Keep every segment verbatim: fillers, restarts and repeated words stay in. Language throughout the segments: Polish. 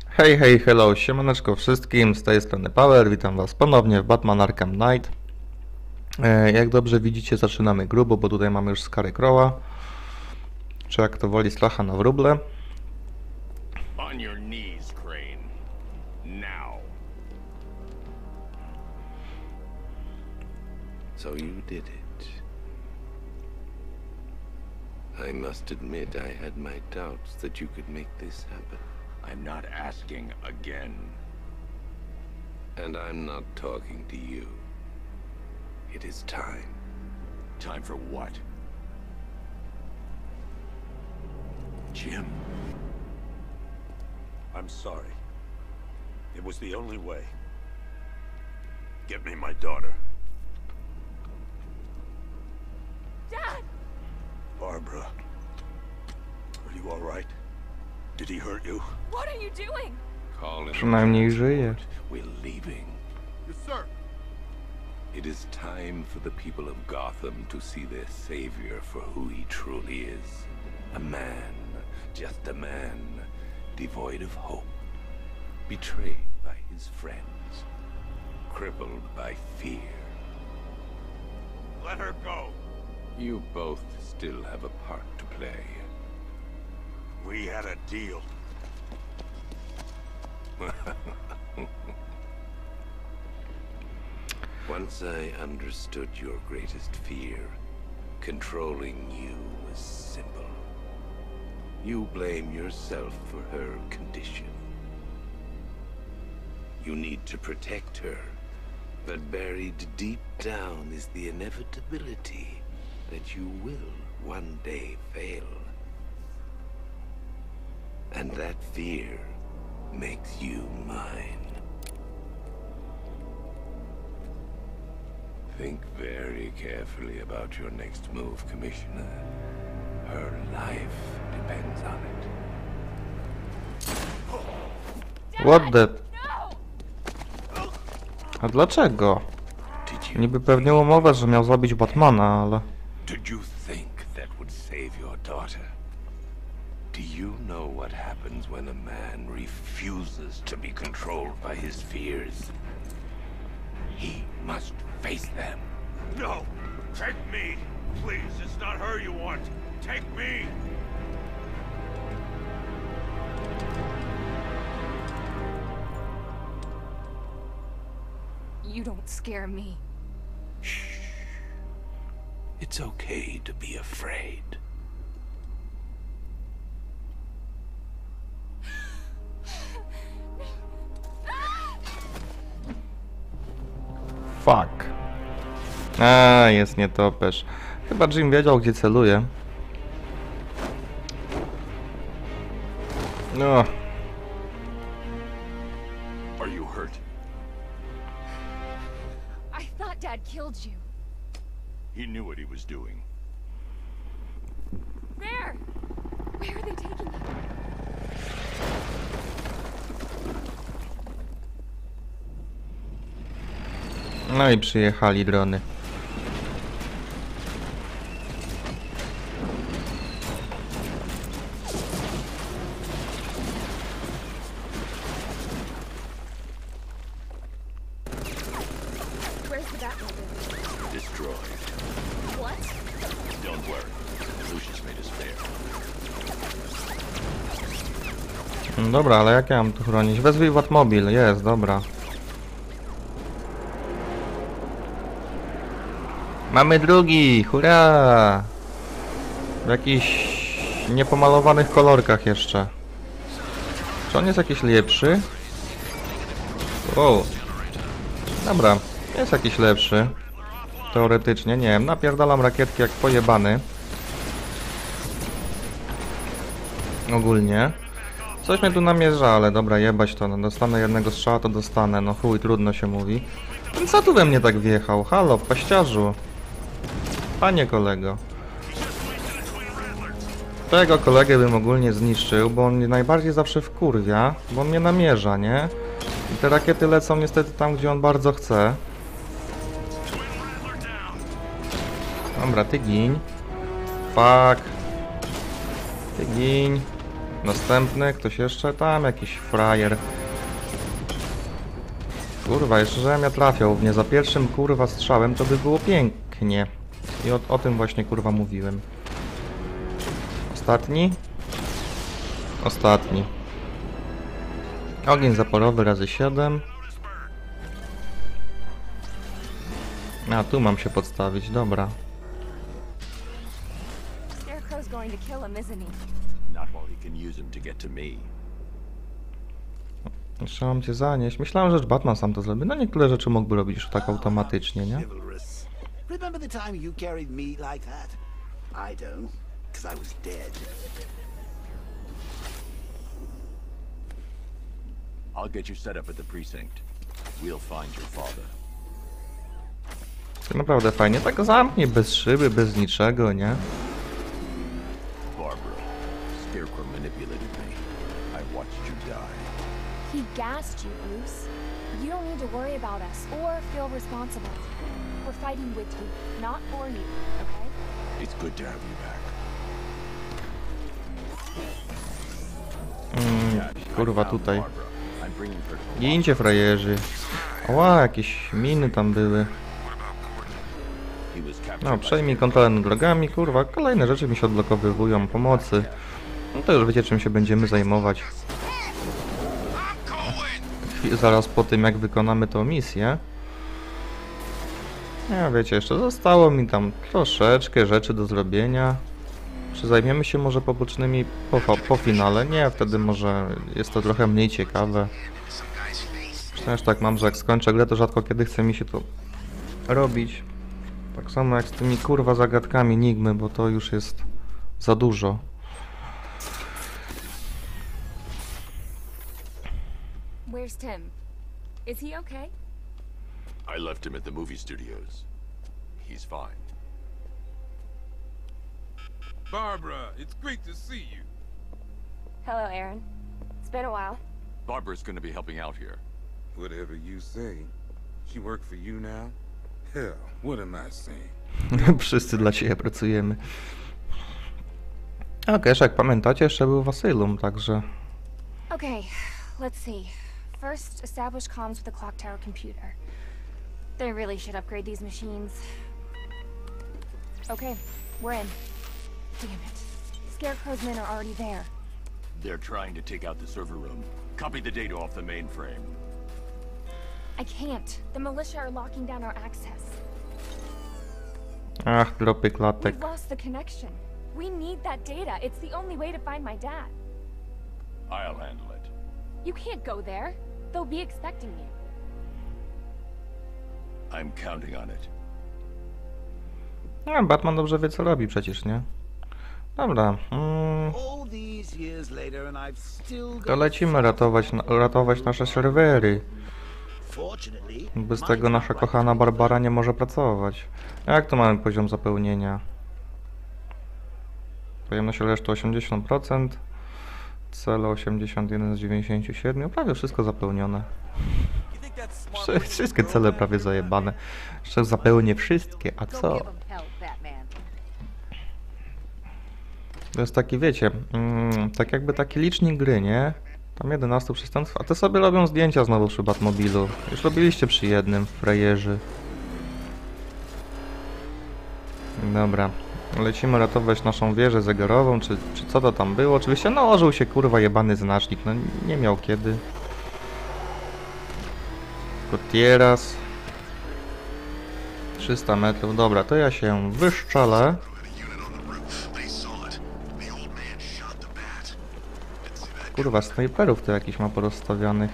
Hej, hej, hello, siemaneczko wszystkim, z tej strony Power, witam was ponownie w Batman Arkham Knight. E, jak dobrze widzicie, zaczynamy grubo, bo tutaj mamy już Scary Crowa, czy jak to woli Slacha na wróble. On your knees, Crane. Now. So you did it. I must admit I had my doubts that you could make this happen. I'm not asking again. And I'm not talking to you. It is time. Time for what? Jim. I'm sorry. It was the only way. Get me my daughter. Dad! Barbara. Are you all right? Did he hurt you? What are you doing? Call it. Przynajmniej żyje. We're leaving. Yes, sir. It is time for the people of Gotham to see their savior for who he truly is. A man, just a man, devoid of hope, betrayed by his friends, crippled by fear. Let her go. You both still have a part to play. We had a deal. Once I understood your greatest fear, controlling you was simple. You blame yourself for her condition. You need to protect her, but buried deep down is the inevitability that you will one day fail. And that fear makes you mine. Think very carefully about your next move, Commissioner. Her life depends on it. What the... No! A dlaczego? Did you Niby pewnie umowę, że miał zabić Batmana, ale... Did you think that would save your daughter? Do you know what happens when a man refuses to be controlled by his fears? He must face them. No! Take me! Please, it's not her you want. Take me! You don't scare me. Shh. It's okay to be afraid. Fuck. A, jest nietoperz. Chyba Jim wiedział, gdzie celuje. No. Are you hurt? I thought Dad killed you. He knew what he was doing. Where? Where are they taking you? No i przyjechali drony. Where's the Batmobile? Destroyed. What? Don't worry. Lucius made us fair. No dobra, ale jak ja mam tu chronić? Wezwij Batmobil, jest, dobra. Mamy drugi, hurra! W jakichś niepomalowanych kolorkach jeszcze. Czy on jest jakiś lepszy? Wow. Dobra, jest jakiś lepszy. Teoretycznie, nie wiem, napierdalam rakietki jak pojebany. Ogólnie. Coś mnie tu namierza, ale dobra, jebać to, no dostanę jednego strzała, to dostanę, no chuj, trudno się mówi. Ten co tu we mnie tak wjechał? Halo, paściarzu. Panie kolego. Tego kolegę bym ogólnie zniszczył, bo on mnie najbardziej zawsze wkurwia, bo on mnie namierza, nie? I te rakiety lecą niestety tam, gdzie on bardzo chce. Dobra, ty gin. Fuck. Ty gin. Następny, ktoś jeszcze tam, jakiś frajer. Kurwa, jeszcze żebym ja trafiał w nie za pierwszym kurwa strzałem, to by było pięknie. I o, o tym właśnie kurwa mówiłem. Ostatni? Ostatni. Ogień zaporowy razy siedem. A, tu mam się podstawić, dobra. Scarecrow's going to kill him, isn't he? Not while he can use him to get to me. Jeszcze mam cię zanieść. Myślałem, że Batman sam to zrobi. No niektóre rzeczy mógłby robić już tak automatycznie, nie? Chivalrous. Remember the time you carried me like that? I don't, because I was dead. I'll get you set up at the precinct. We'll find your father. To naprawdę fajnie. Tak zamknij, bez szyby, bez niczego, nie? Barbara, Scarecrow manipulated me. I watched you die. He gassed you, Bruce. You don't need to worry about us or feel responsible. We're fighting with you, not for you, okay? It's good to have you back. Mm, Dad, kurwa, I found tutaj. Barbara. I'm bringing her to Gincie, frajerzy. Ła, jakieś miny tam były. He was captured No, by przejmij kontrolę nad wrogami, kurwa, kolejne rzeczy mi się odblokowywują, pomocy. No to już wiecie, czym się będziemy zajmować. Chwil- Zaraz po tym, jak wykonamy tą misję. Ja wiecie, jeszcze zostało mi tam troszeczkę rzeczy do zrobienia. Czy zajmiemy się może pobocznymi po, fa- po finale? Nie, wtedy może jest to trochę mniej ciekawe. Przecież tak mam, że jak skończę grę, to rzadko kiedy chce mi się to robić. Tak samo jak z tymi kurwa zagadkami Enigmy, bo to już jest za dużo. Where's Tim? Is he okay? I left him at the movie studios. He's fine. Barbara, it's great to see you. Hello, Aaron. It's been a while. Barbara's gonna be helping out here. Whatever you say. She work for you now? Hell, what am I saying? Wszyscy dla ciebie pracujemy. Okej, okay, jak pamiętacie, jeszcze był w Asylum, także... Okay, let's see. First, establish comms with the clock tower computer. They really should upgrade these machines. Okay, we're in. Damn it. Scarecrow's men are already there. They're trying to take out the server room. Copy the data off the mainframe. I can't. The militia are locking down our access. Ach, tropy klatek. We've lost the connection. We need that data. It's the only way to find my dad. I'll handle it. You can't go there. They'll be expecting you. I'm counting on it. No, Batman dobrze wie, co robi przecież, nie? Dobra. Mm, All these years later and I've still got to lecimy ratować, na- ratować nasze serwery. Fortunately, Bez my tego nasza copyright kochana Barbara nie może pracować. Jak tu mamy poziom zapełnienia? Pojemność reszty osiemdziesiąt procent. Cele osiemdziesiąt jeden z dziewięćdziesięciu siedmiu. Prawie wszystko zapełnione. Wszy- Wszystkie cele prawie zajebane. Jeszcze zapełnię wszystkie, a co? To jest taki, wiecie, mm, tak jakby taki licznik gry, nie? Tam jedenastu przestępstw, a te sobie robią zdjęcia znowu przy Batmobilu. Już robiliście przy jednym, frajerzy. Dobra, lecimy ratować naszą wieżę zegarową, czy, czy co to tam było. Oczywiście nałożył się kurwa jebany znacznik, no nie miał kiedy. Gutierrez. trzysta metrów, dobra, to ja się wyszczelę. Kurwa, snajperów to jakiś ma porozstawianych.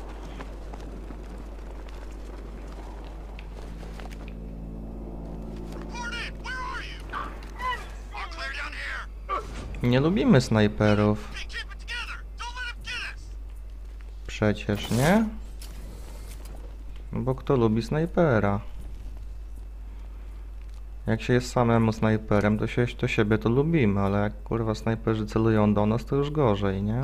Nie lubimy snajperów. Przecież, nie? Bo kto lubi snajpera? Jak się jest samemu snajperem, to się to siebie to lubimy, ale jak kurwa snajperzy celują do nas, to już gorzej, nie?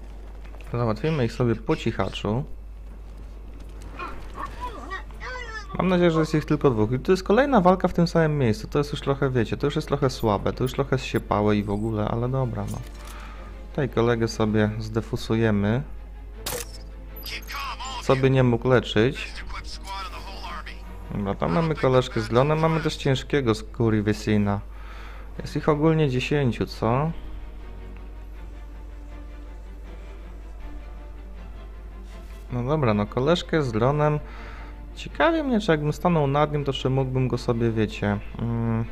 Załatwimy ich sobie po cichaczu. Mam nadzieję, że jest ich tylko dwóch. I to jest kolejna walka w tym samym miejscu. To jest już trochę, wiecie, to już jest trochę słabe. To już trochę zsiepałe i w ogóle, ale dobra, no. Tutaj kolegę sobie zdefusujemy. Co by nie mógł leczyć. Dobra, tam mamy koleżkę z Leonem. Mamy też ciężkiego skurwysyna. Jest ich ogólnie dziesięciu, co? No dobra, no koleżkę z Leonem. Ciekawie mnie, czy jakbym stanął nad nim, to czy mógłbym go sobie, wiecie... Mm,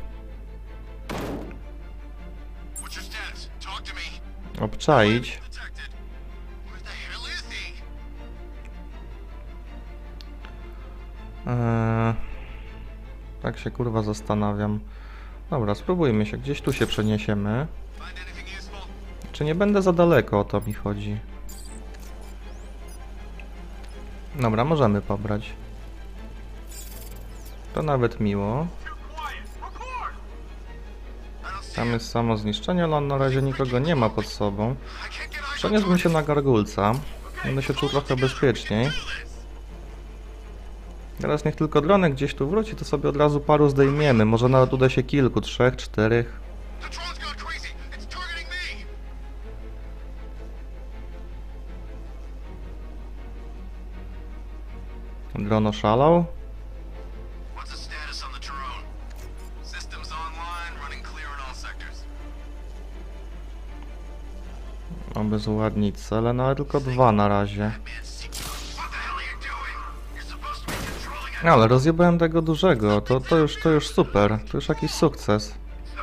obczaić. Eee, tak się kurwa zastanawiam. Dobra, spróbujmy się. Gdzieś tu się przeniesiemy. Czy nie będę za daleko, o to mi chodzi. Dobra, możemy pobrać. To nawet miło. Tam jest samo zniszczenie, ale on na razie nikogo nie ma pod sobą. Przeniósłbym się na gargulca. Będę się czuł trochę bezpieczniej. Teraz niech tylko dronek gdzieś tu wróci, to sobie od razu paru zdejmiemy. Może nawet uda się kilku, trzech, czterech. Dron oszalał. Aby zładnić cele, no ale tylko dwa na razie. No, ale rozjebałem tego dużego, to, to, już, to już super, to już jakiś sukces.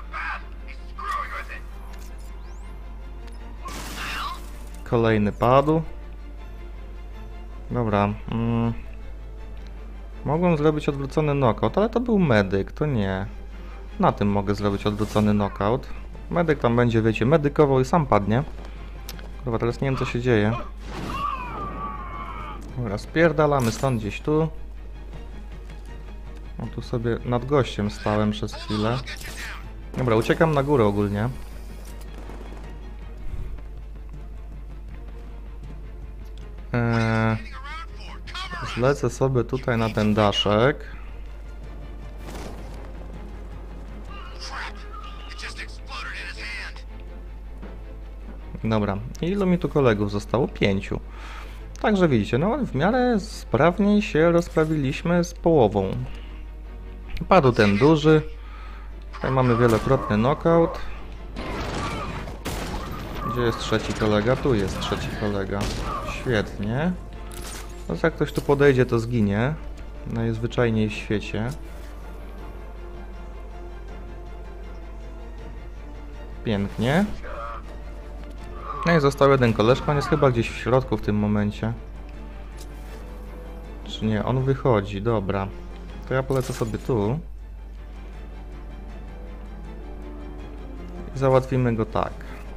Kolejny padł. Dobra. Mm. Mogłem zrobić odwrócony knockout, ale to był medyk, to nie. Na tym mogę zrobić odwrócony knockout. Medyk tam będzie, wiecie, medykował i sam padnie. Kurwa, teraz nie wiem, co się dzieje. Dobra, spierdalamy stąd gdzieś tu. No tu sobie nad gościem stałem przez chwilę. Dobra, uciekam na górę ogólnie. Eee, zlecę sobie tutaj na ten daszek. Dobra, ilu mi tu kolegów zostało? Pięciu. Także widzicie, no w miarę sprawniej się rozprawiliśmy z połową. Padł ten duży. Tutaj mamy wielokrotny knockout. Gdzie jest trzeci kolega? Tu jest trzeci kolega. Świetnie. No jak ktoś tu podejdzie, to zginie. Najzwyczajniej w świecie. Pięknie. No i został jeden koleżka, on jest chyba gdzieś w środku w tym momencie. Czy nie? On wychodzi, dobra. To ja polecę sobie tu. I załatwimy go tak.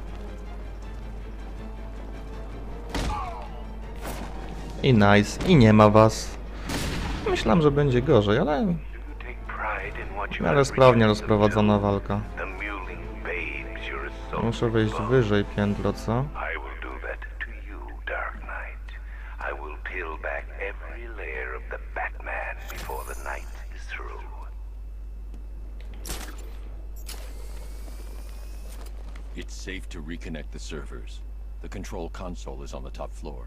I nice. I nie ma was. Myślałem, że będzie gorzej, ale... w miarę sprawnie rozprowadzona walka. Muszę wejść wyżej piętro, co? It's safe to reconnect the servers. The control console is on the top floor.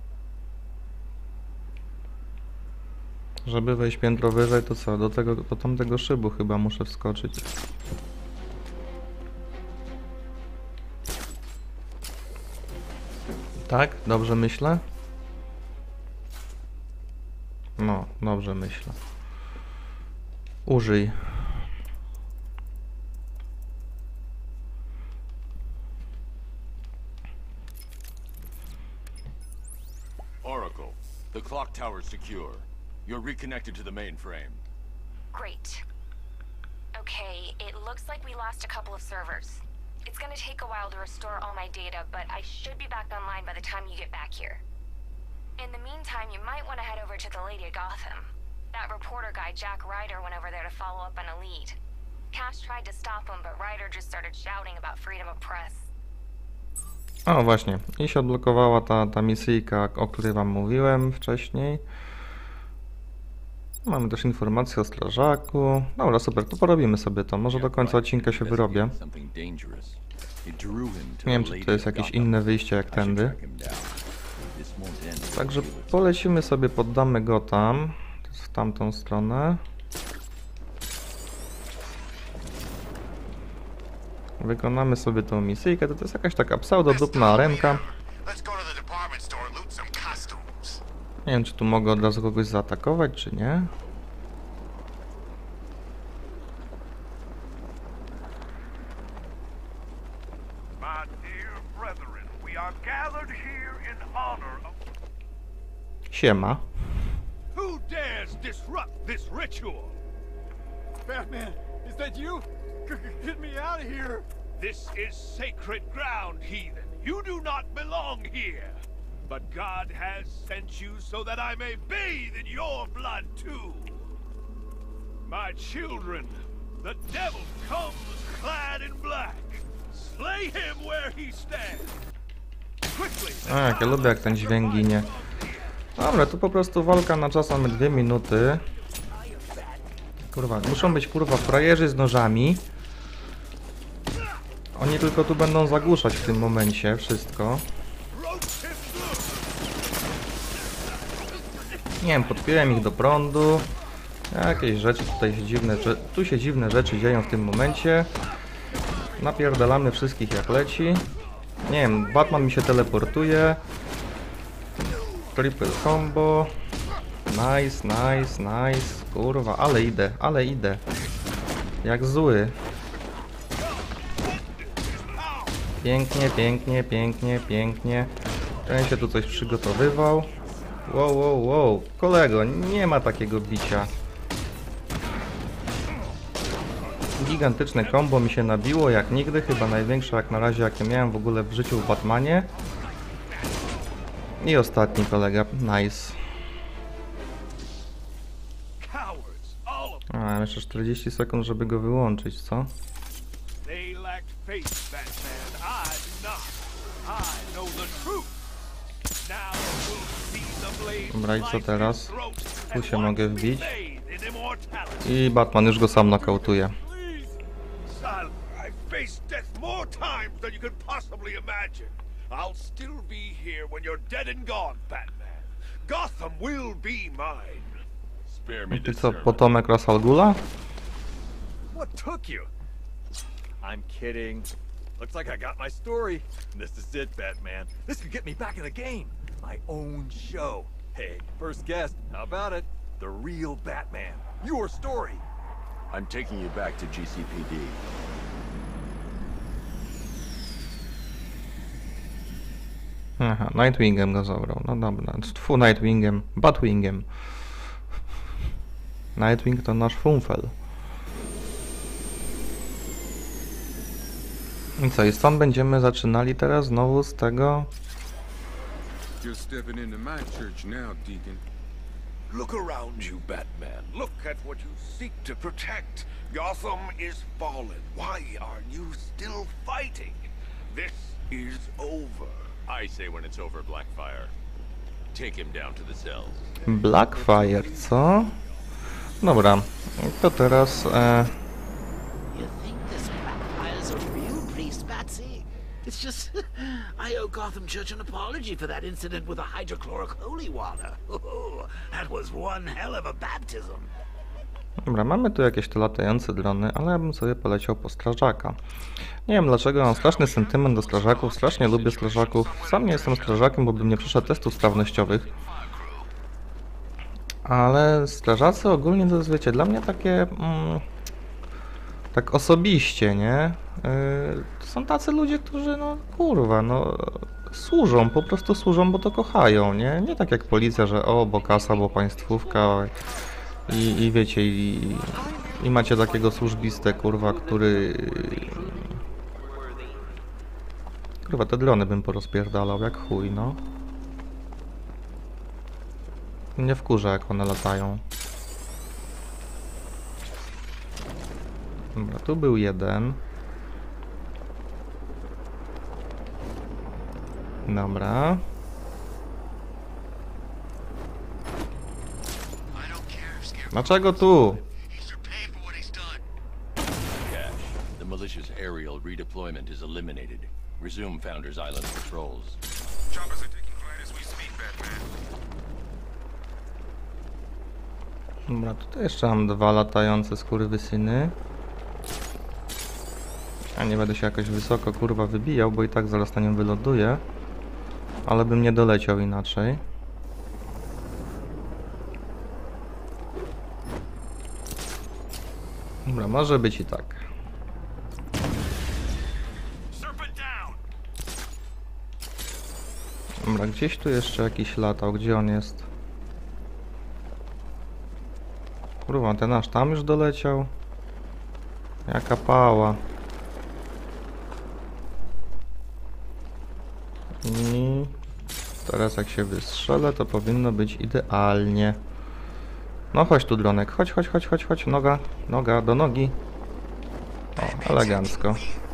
Żeby wejść piętro wyżej, to co? Do tego, do tamtego szybu chyba muszę wskoczyć. Tak? Dobrze myślę? No, dobrze myślę. Użyj. Oracle, the clock tower's secure. You're reconnected to the mainframe. Great. Okay, it looks like we lost a couple of servers. It's gonna take a while to restore all my data, but I should be back online by the time you get back here. In the meantime, you might want to head over to the Lady of Gotham. That reporter guy, Jack Ryder, went over there to follow up on a lead. Cash tried to stop him, but Ryder just started shouting about freedom of press. O, właśnie. I się odblokowała ta, ta misyjka, o której wam mówiłem wcześniej. Mamy też informację o strażaku. Dobra, super, to porobimy sobie to. Może do końca odcinka się wyrobię. Nie wiem, czy to jest jakieś inne wyjście jak tędy. Także polecimy sobie, poddamy go tam. To jest w tamtą stronę. Wykonamy sobie tą misyjkę. To jest jakaś taka pseudodupna arenka. Nie wiem, czy tu mogę od razu kogoś zaatakować, czy nie. Siema. Who dares disrupt this ritual? Batman, is that you? Get me out of here! This is sacred ground, heathen. You do not belong here. But God has sent you so that I may bathe in your blood too. My children, the devil comes clad in black. Slay him where he stands. Quickly. A, jak ja lubię, jak ten dźwięk ginie. Dobra, tu po prostu walka na czas, mamy dwie minuty. Kurwa, muszą być kurwa frajerzy z nożami. Oni tylko tu będą zagłuszać w tym momencie wszystko. Nie wiem, podpiłem ich do prądu. Jakieś rzeczy tutaj się dziwne, że tu się dziwne rzeczy dzieją w tym momencie. Napierdalamy wszystkich jak leci. Nie wiem, Batman mi się teleportuje. Triple combo. Nice, nice, nice. Kurwa, ale idę, ale idę. Jak zły. Pięknie, pięknie, pięknie, pięknie. Ten się tu coś przygotowywał. Wow, wow, wow. Kolego, nie ma takiego bicia. Gigantyczne combo mi się nabiło jak nigdy. Chyba największe jak na razie jakie miałem w ogóle w życiu w Batmanie. I ostatni kolega. Nice. A, mam jeszcze czterdzieści sekund, żeby go wyłączyć, co? Dobra, i co teraz? Tu się mogę wbić. I Batman już go sam nokautuje. I'll still be here when you're dead and gone, Batman. Gotham will be mine. Spare me Ty this co, sermon. potomek Ra's al Ghula? What took you? I'm kidding. Looks like I got my story. This is it, Batman. This could get me back in the game. My own show. Hey, first guest, how about it? The real Batman. Your story. I'm taking you back to G C P D. Aha, Nightwingem go zabrał. No dobra, tfu, Nightwingem, Batwingiem. Nightwing to nasz funfel. I co, i stąd będziemy zaczynali teraz znowu z tego... You're stepping into my church now, Deacon. Look around you, Batman. Look at what you seek to protect. Gotham is fallen. Why are you still fighting? This is over. I say when it's over, Blackfire. Take him down to the cells. Blackfire, co? Dobra, to teraz... E... You think this Blackfire's a real priest, Batsy? It's just... I owe Gotham Church an apology for that incident with the hydrochloric holy water. That was one hell of a baptism. Dobra, mamy tu jakieś te latające drony, ale ja bym sobie poleciał po strażaka. Nie wiem dlaczego, mam straszny sentyment do strażaków, strasznie lubię strażaków. Sam nie jestem strażakiem, bo bym nie przeszedł testów sprawnościowych. Ale strażacy ogólnie to jest, wiecie, dla mnie takie... Mm, tak osobiście, nie? Yy, to są tacy ludzie, którzy, no kurwa, no... służą, po prostu służą, bo to kochają, nie? Nie tak jak policja, że o, bo kasa, bo państwówka... I, i wiecie, i, i macie takiego służbistę, kurwa, który... Kurwa, te drony bym porozpierdalał, jak chuj, no. Nie wkurza, jak one latają. Dobra, tu był jeden. Dobra. Dlaczego tu? Cash. The malicious aerial redeployment is eliminated. Resume Founders Island patrols. Choppers are taking flight as we speak, Batman. Dobra, tutaj jeszcze mam dwa latające skurwysyny. Ja nie będę się jakoś wysoko kurwa wybijał, bo i tak zaraz na nim wyląduję. Ale bym nie doleciał inaczej. Dobra, może być i tak. Dobra, gdzieś tu jeszcze jakiś latał. Gdzie on jest? Kurwa, ten aż tam już doleciał. Jaka pała. I teraz jak się wystrzelę, to powinno być idealnie. No chodź tu, dronek. Chodź, chodź, chodź, chodź, chodź. Noga, noga, do nogi. O, elegancko.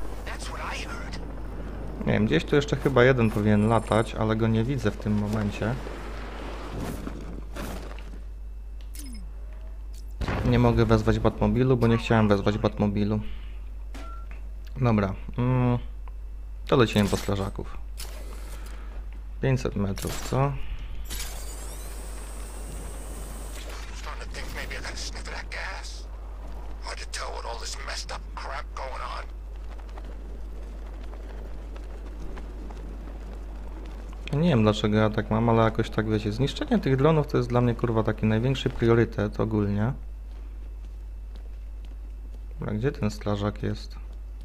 Nie wiem, gdzieś tu jeszcze chyba jeden powinien latać, ale go nie widzę w tym momencie. Nie mogę wezwać Batmobilu, bo nie chciałem wezwać Batmobilu. Dobra. Mm, to lecimy po strażaków. pięćset metrów, co? Nie wiem dlaczego ja tak mam, ale jakoś tak wiecie, zniszczenie tych dronów to jest dla mnie kurwa taki największy priorytet ogólnie. Dobra, gdzie ten strażak jest?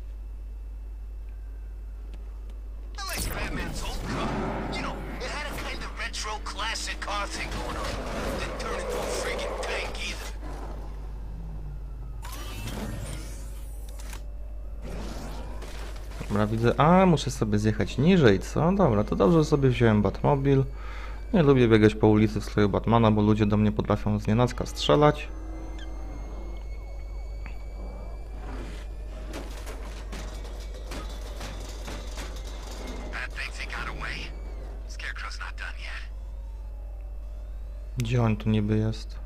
Dobra, widzę. A, muszę sobie zjechać niżej, co? Dobra, to dobrze, że sobie wziąłem Batmobil. Nie lubię biegać po ulicy w stroju Batmana, bo ludzie do mnie potrafią znienacka strzelać. Gdzie on tu niby jest?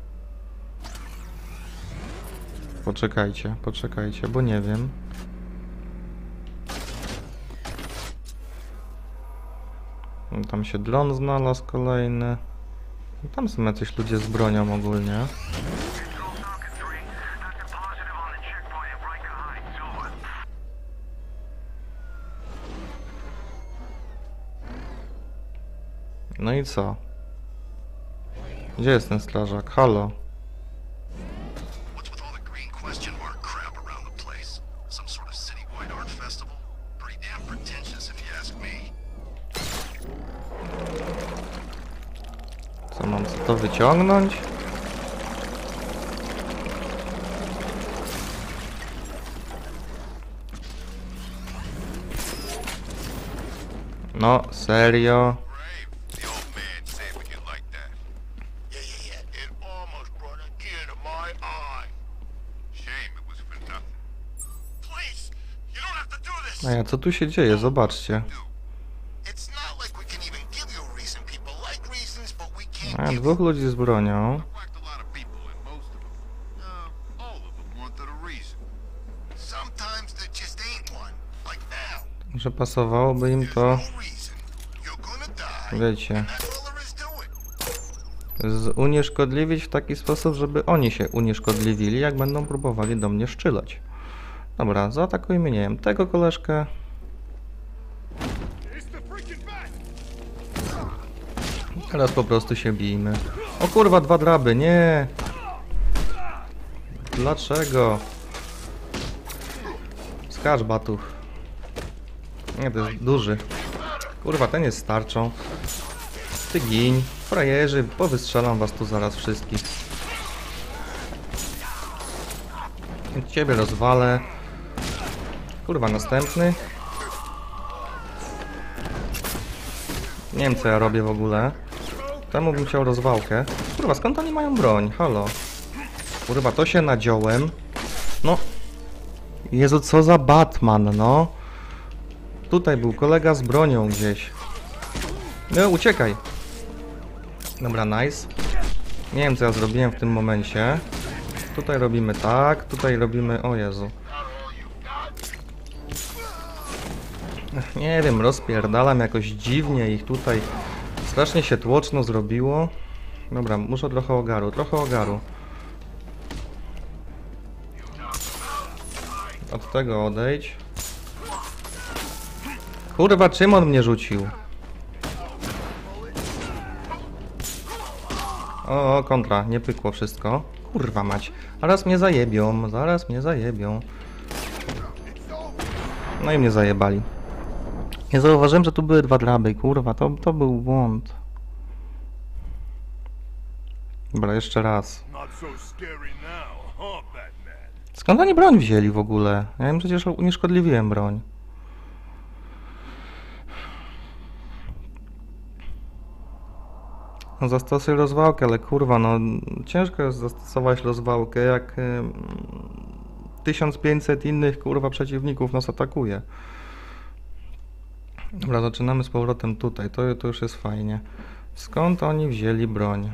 Poczekajcie, poczekajcie, bo nie wiem. Tam się dron znalazł kolejny. Tam są jacyś ludzie z bronią ogólnie. No i co? Gdzie jest ten strażak? Halo? Co mam co to wyciągnąć? No, serio? A ja, co tu się dzieje? Zobaczcie. A, dwóch ludzi z bronią. Że pasowałoby im to, wiecie, unieszkodliwić w taki sposób, żeby oni się unieszkodliwili, jak będą próbowali do mnie szczylać. Dobra, zaatakujmy, nie wiem, tego koleżkę. Teraz po prostu się bijmy. O kurwa, dwa draby, nie! Dlaczego? Skacz, batuch. Nie, to jest duży. Kurwa, ten jest starczą. Ty gin, frajerzy, powystrzelam was tu zaraz wszystkich. Ciebie rozwalę. Kurwa, następny. Nie wiem, co ja robię w ogóle. Temu bym chciał rozwałkę. Kurwa, skąd oni mają broń? Halo. Kurwa, to się nadziałem. No. Jezu, co za Batman, no. Tutaj był kolega z bronią gdzieś. No, uciekaj. Dobra, nice. Nie wiem co ja zrobiłem w tym momencie. Tutaj robimy tak, tutaj robimy... O Jezu. Nie wiem, rozpierdalam jakoś dziwnie ich tutaj. Strasznie się tłoczno zrobiło. Dobra, muszę trochę ogaru, trochę ogaru. Od tego odejdź. Kurwa, czym on mnie rzucił? O, kontra, nie pykło wszystko. Kurwa mać, zaraz mnie zajebią, zaraz mnie zajebią. No i mnie zajebali. Nie zauważyłem, że tu były dwa draby, kurwa, to, to był błąd. Dobra, jeszcze raz. Not so scary now, huh, Batman? Skąd oni broń wzięli w ogóle? Ja im przecież unieszkodliwiłem broń. No zastosuj rozwałkę, ale kurwa, no ciężko jest zastosować rozwałkę, jak y, tysiąc pięćset innych kurwa przeciwników nas atakuje. Dobra, zaczynamy z powrotem tutaj, to, to już jest fajnie. Skąd oni wzięli broń?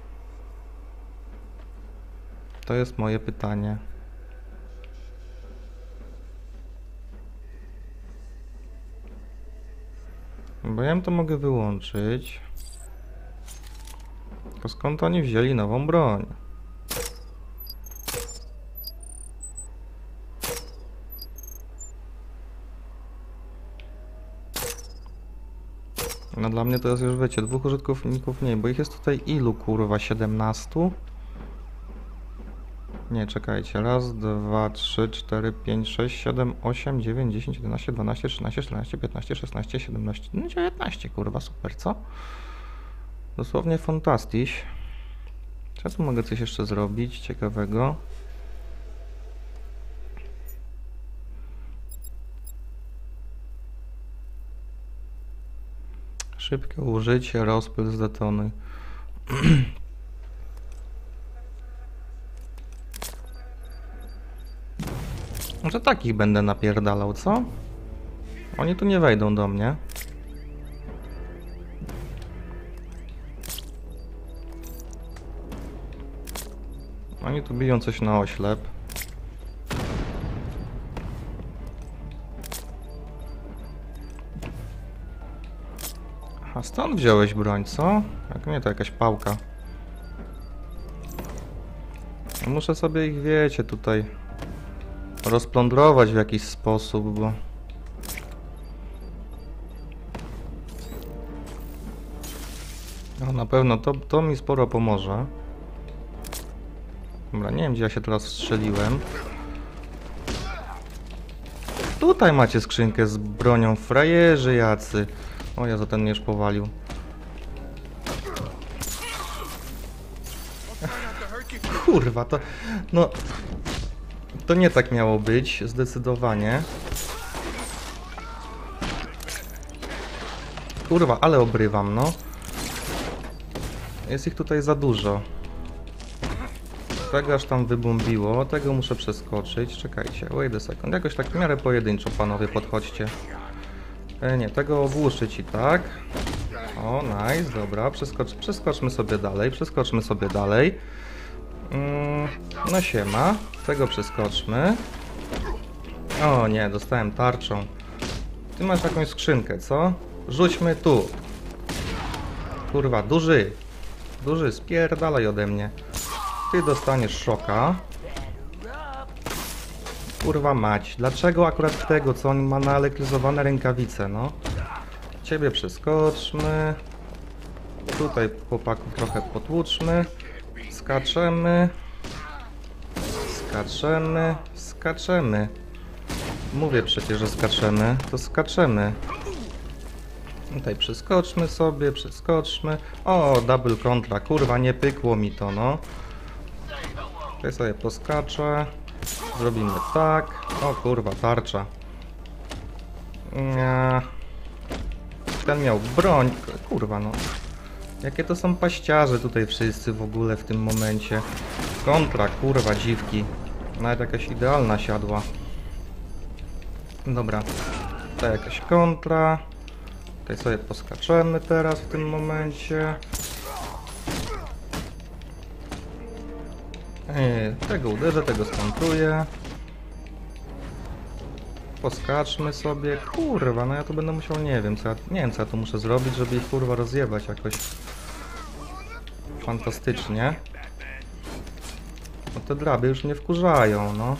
To jest moje pytanie. Bo ja im to mogę wyłączyć. To skąd oni wzięli nową broń? No dla mnie to jest już, wiecie, dwóch użytkowników mniej, bo ich jest tutaj ilu, kurwa, siedemnastu? Nie, czekajcie, raz, dwa, trzy, cztery, pięć, sześć, siedem, osiem, dziewięć, dziesięć, jedenaście, dwanaście, trzynaście, czternaście, piętnaście, szesnaście, siedemnaście, no dziewiętnaście, kurwa, super, co? Dosłownie fantastyś. Czy ja tu mogę coś jeszcze zrobić ciekawego? Szybkie użycie, rozpyl zdetonuj. Może takich będę napierdalał, co? Oni tu nie wejdą do mnie. Oni tu biją coś na oślep. A stąd wziąłeś broń, co? Jak nie, to jakaś pałka. Muszę sobie ich, wiecie, tutaj rozplądrować w jakiś sposób, bo... No na pewno to, to mi sporo pomoże. Dobra, nie wiem gdzie ja się teraz strzeliłem. Tutaj macie skrzynkę z bronią, frajerzy jacy. O Jezu, ten mnie już powalił. Kurwa, to... No... To nie tak miało być, zdecydowanie. Kurwa, ale obrywam, no. Jest ich tutaj za dużo. Tego aż tam wybombiło, tego muszę przeskoczyć. Czekajcie, wait a second. Jakoś tak w miarę pojedynczo, panowie, podchodźcie. E, nie, tego ogłuszyć i tak. O, nice, dobra, przeskocz, przeskoczmy sobie dalej, przeskoczmy sobie dalej. Mm, no siema, tego przeskoczmy. O nie, dostałem tarczą. Ty masz jakąś skrzynkę, co? Rzućmy tu. Kurwa, duży. Duży, spierdalaj ode mnie. Ty dostaniesz szoka. Kurwa mać, dlaczego akurat tego, co on ma naelektryzowane rękawice, no? Ciebie przeskoczmy. Tutaj chłopaków trochę potłuczmy. Skaczemy. Skaczemy. Skaczemy. Mówię przecież, że skaczemy. To skaczemy. Tutaj przeskoczmy sobie, przeskoczmy. O, double kontra. Kurwa, nie pykło mi to, no. Tutaj sobie poskaczę. Zrobimy tak. O kurwa, tarcza. Nie. Ten miał broń. Kurwa, no. Jakie to są paściarze tutaj wszyscy w ogóle w tym momencie. Kontra, kurwa, dziwki. Nawet jakaś idealna siadła. Dobra. Tutaj jakaś kontra. Tutaj sobie poskaczemy teraz w tym momencie. Yy, tego uderzę, tego skontruję. Poskaczmy sobie. Kurwa, no ja tu będę musiał, nie wiem co ja, nie wiem co ja tu muszę zrobić, żeby ich kurwa rozjebać jakoś fantastycznie. No te draby już mnie wkurzają, no.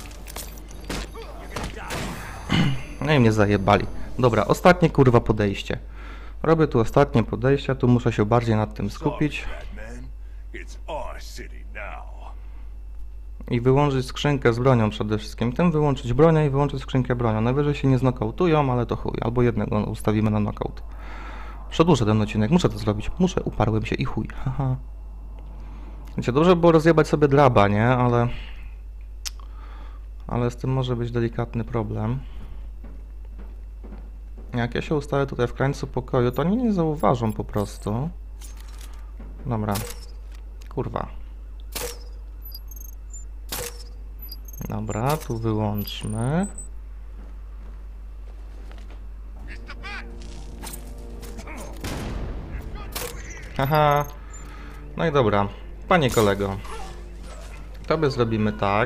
No i mnie zajebali. Dobra, ostatnie kurwa podejście. Robię tu ostatnie podejście, tu muszę się bardziej nad tym skupić. I wyłączyć skrzynkę z bronią przede wszystkim. Tym wyłączyć bronię i wyłączyć skrzynkę bronią. Najwyżej się nie znokautują, ale to chuj. Albo jednego ustawimy na knockout. Przedłużę ten odcinek, muszę to zrobić. Muszę, uparłem się i chuj. Haha. Wiecie, dobrze by było rozjebać sobie draba, nie? Ale... Ale z tym może być delikatny problem. Jak ja się ustawię tutaj w krańcu pokoju, to oni nie zauważą po prostu. Dobra. Kurwa. Dobra, tu wyłączmy. Haha. No i dobra. Panie kolego. Tobie zrobimy tak.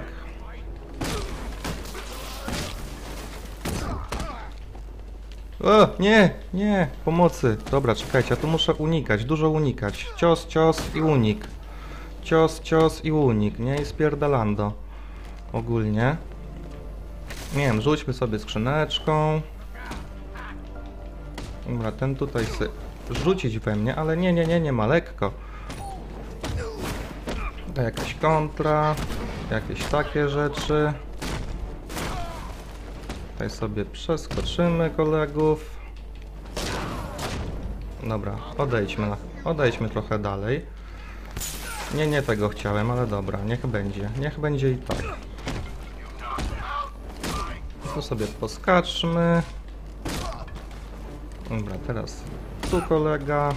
O, nie, nie, pomocy. Dobra, czekajcie, ja tu muszę unikać, dużo unikać. Cios, cios i unik. Cios, cios i unik, nie? I spierdalando. Ogólnie. Nie wiem, rzućmy sobie skrzyneczką. Dobra, ten tutaj chce rzucić we mnie, ale nie, nie, nie, nie ma, lekko. Jakaś kontra, jakieś takie rzeczy. Tutaj sobie przeskoczymy kolegów. Dobra, odejdźmy, na, odejdźmy trochę dalej. Nie, nie tego chciałem, ale dobra, niech będzie. Niech będzie i tak. Tu sobie poskaczmy. Dobra, teraz tu kolega.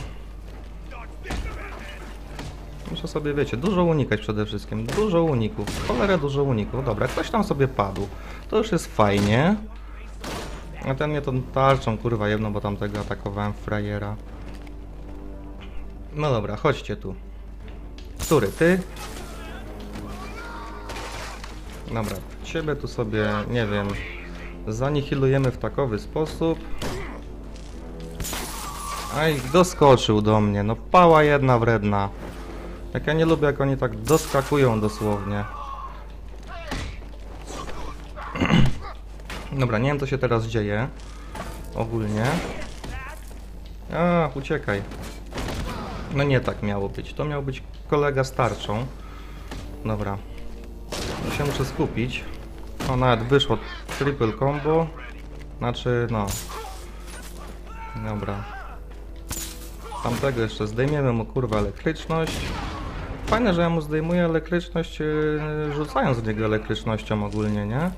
Muszę sobie, wiecie, dużo unikać przede wszystkim. Dużo uników. Cholera, dużo uników. Dobra, ktoś tam sobie padł. To już jest fajnie. A ten mnie tą tarczą, kurwa, jedno, bo tamtego atakowałem frajera. No dobra, chodźcie tu. Który? Ty? Dobra, ciebie tu sobie, nie wiem, zanihilujemy w takowy sposób. Aj, doskoczył do mnie. No pała jedna wredna. Jak ja nie lubię, jak oni tak doskakują dosłownie. Dobra, nie wiem co się teraz dzieje. Ogólnie. A, uciekaj. No nie tak miało być. To miał być kolega z tarczą. Dobra. Ja się muszę skupić. O, nawet wyszło triple combo. Znaczy, no. Dobra. Tamtego jeszcze zdejmiemy mu kurwa elektryczność. Fajne, że ja mu zdejmuję elektryczność, yy, rzucając w niego elektrycznością ogólnie, nie?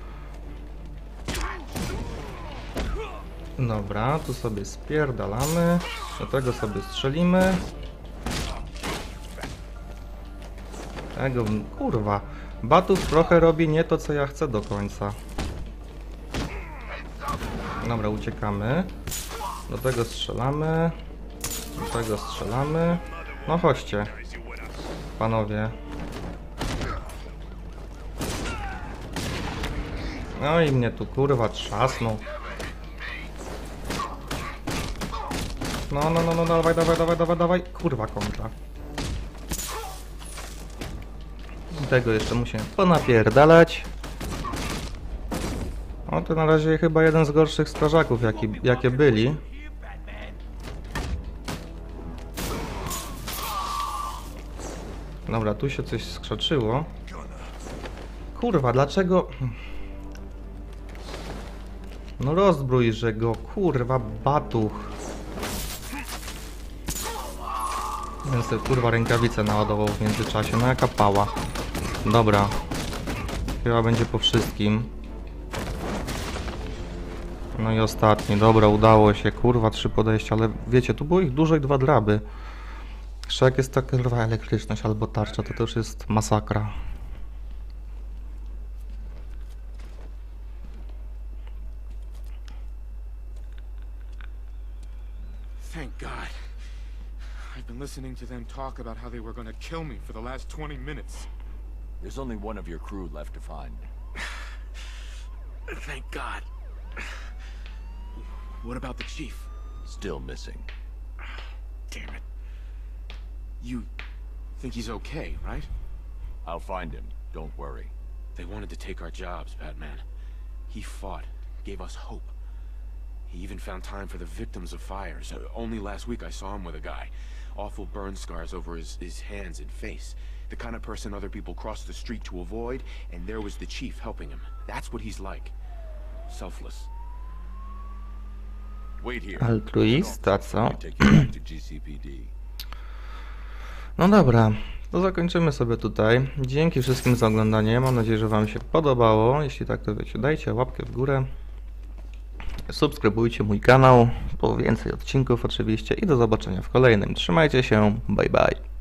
Dobra, tu sobie spierdalamy. Do tego sobie strzelimy. Tego, kurwa. Batów trochę robi nie to, co ja chcę do końca. Dobra, uciekamy. Do tego strzelamy. Do tego strzelamy. No chodźcie. Panowie. No i mnie tu kurwa trzasnął. No, no, no, no, dawaj, dawaj, dawaj, dawaj, dawaj. Kurwa kontra. Tego jeszcze musimy ponapierdalać. O, to na razie chyba jeden z gorszych strażaków, jaki, jakie byli. Dobra, tu się coś skrzaczyło. Kurwa, dlaczego... No rozbrójże go, kurwa, batuch. Więc sobie, kurwa, rękawice naładował w międzyczasie. No jaka pała. Dobra. Chyba będzie po wszystkim. No i ostatni. Dobra, udało się. Kurwa, trzy podejścia, ale wiecie, tu było ich dużo i dwa draby. Jeszcze jak jest taka kurwa elektryczność albo tarcza, to to już jest masakra. Thank God. I've been listening to them talk about how they were gonna kill me for the last twenty minutes. There's only one of your crew left to find. Thank God. What about the chief? Still missing. Damn it. You think he's okay, right? I'll find him. Don't worry. They wanted to take our jobs, Batman. He fought, gave us hope. He even found time for the victims of fires. Uh, only last week I saw him with a guy. Awful burn scars over his, his hands and face. The kind of person other people cross the street to avoid, and there was the chief helping him. That's what he's like. Selfless. Wait here. Altruista, co? Take you back to G C P D. No dobra, to zakończymy sobie tutaj. Dzięki wszystkim za oglądanie. Mam nadzieję, że Wam się podobało. Jeśli tak, to wiecie, dajcie łapkę w górę. Subskrybujcie mój kanał po więcej odcinków oczywiście i do zobaczenia w kolejnym. Trzymajcie się, bye bye.